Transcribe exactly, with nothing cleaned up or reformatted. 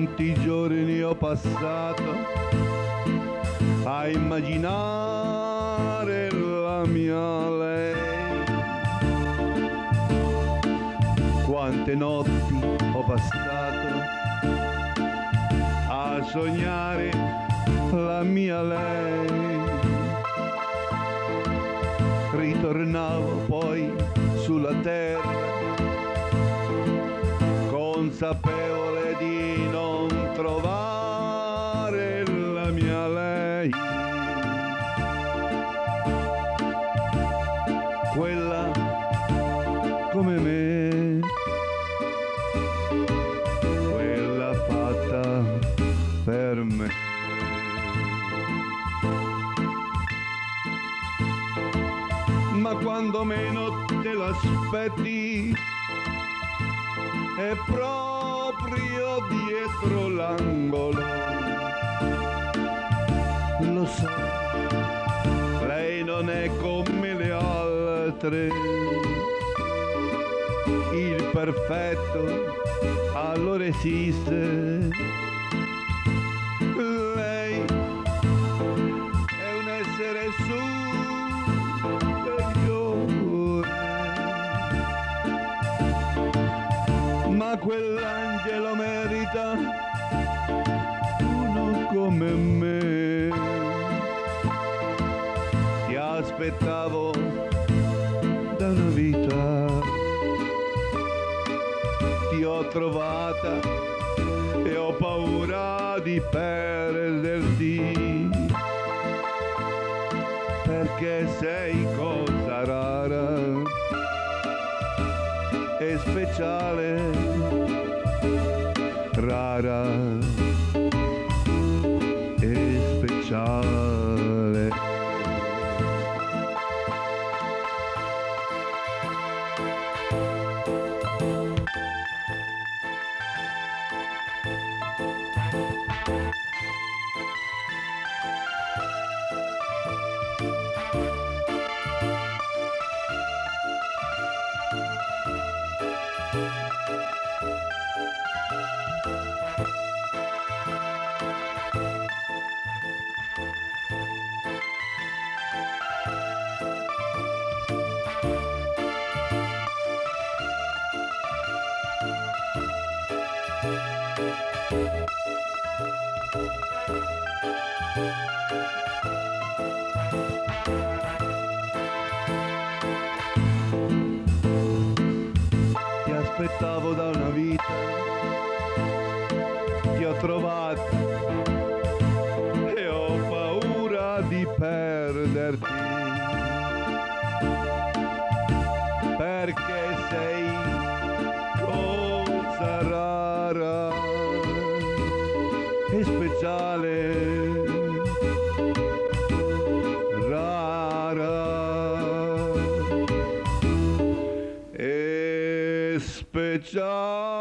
Quanti giorni ho passato a immaginare la mia lei, quante notti ho passato a sognare la mia lei. Ritornavo poi sulla terra consapevole di non trovare la mia lei, quella come me, quella fatta per me. Ma quando meno te l'aspetti è proprio dietro l'angolo. Lo so, lei non è come le altre, il perfetto allora esiste. Lei è un essere superiore, ma quell'angelo merita uno come me. Ti aspettavo da una vita, ti ho trovata e ho paura di perderti, perché sei cosa rara e speciale, rara e speciale. Ti aspettavo da una vita, ti ho trovato e ho paura di perderti, perché sei cosa rara e speciale, rara e speciale.